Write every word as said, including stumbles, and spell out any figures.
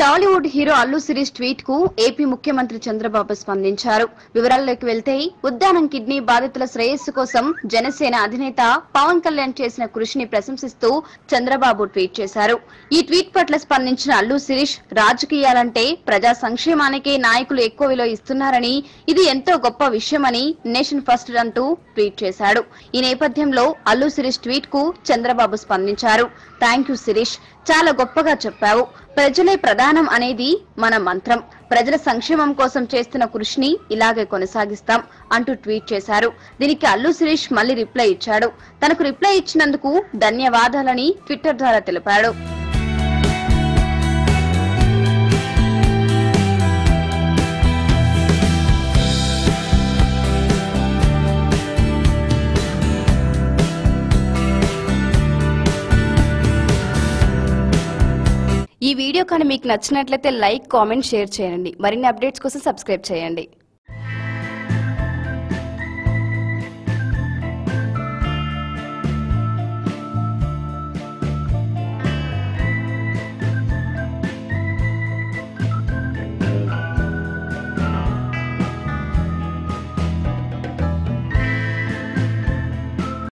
Tollywood hero Allu Sirish tweet కు AP ముఖ్యమంత్రి చంద్రబాబు స్పందించారు. వివరాల్లోకి వెళ్తే ఉద్దానం కిడ్నీ బాధితుల శ్రేయస్సు కోసం జనసేన అధినేత పవన్ కళ్యాణ్ చేసిన కృషిని ప్రశంసిస్తూ చంద్రబాబు ట్వీట్ చేశారు. ఈ ట్వీట్ పట్ల స్పందించిన అల్లు శిరీష్, రాజకీయాలంటే ప్రజా సంక్షేమానికే నాయకులు ఎక్కువ విలువ ఇస్తున్నారని, ఇది ఎంతో గొప్ప విషయమని నేషన్ ఫస్ట్ అంటూ ట్వీట్ చేశాడు. ఈ నేపథ్యంలో అల్లు శిరీష్ ట్వీట్ కు చంద్రబాబు స్పందించారు. థ్యాంక్ యూ శిరీష్, చాలా గొప్పగా చెప్పావు. ప్రజలే ప్రధానం అనేది మన మంత్రం. ప్రజల సంక్షేమం కోసం చేస్తున్న కృషిని ఇలాగే కొనసాగిస్తాం అంటూ ట్వీట్ చేశారు. దీనికి అల్లు శిరీష్ మళ్లీ రిప్లై ఇచ్చాడు. తనకు రిప్లై ఇచ్చినందుకు ధన్యవాదాలని ట్విట్టర్ ద్వారా తెలిపాడు. ఈ వీడియో కానీ మీకు నచ్చినట్లయితే లైక్, కామెంట్, షేర్ చేయండి. మరిన్ని అప్డేట్స్ కోసం సబ్స్క్రైబ్ చేయండి.